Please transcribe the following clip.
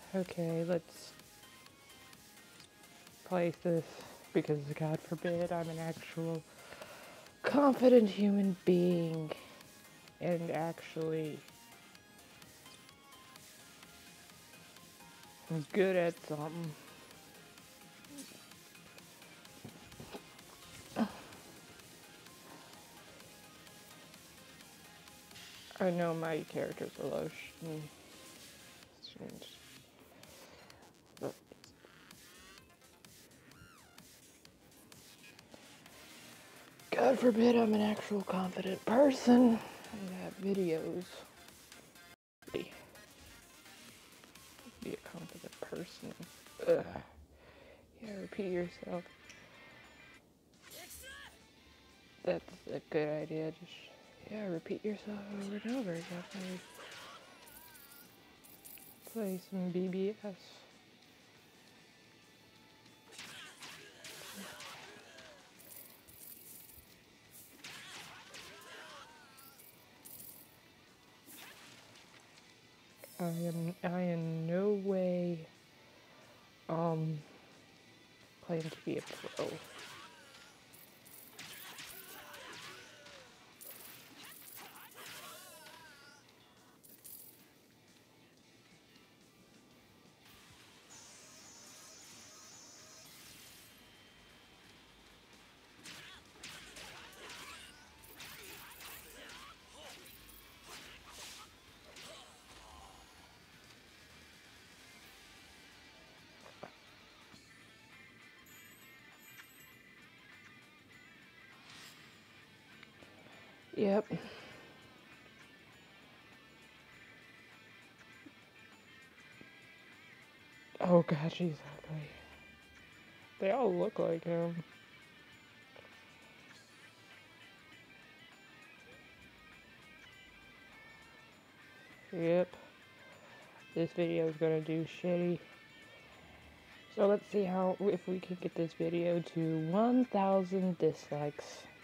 Okay, let's place this because, God forbid, I'm an actual confident human being and actually I'm good at something. I know my characters are low. But God forbid I'm an actual confident person and have videos. Be a confident person. Ugh. Yeah, repeat yourself. That's a good idea. Just repeat yourself over and over. Definitely play some BBS. I in no way claim to be a pro. Yep. Oh god, she's ugly. They all look like him. Yep. This video is gonna do shitty. So let's see if we can get this video to 1,000 dislikes.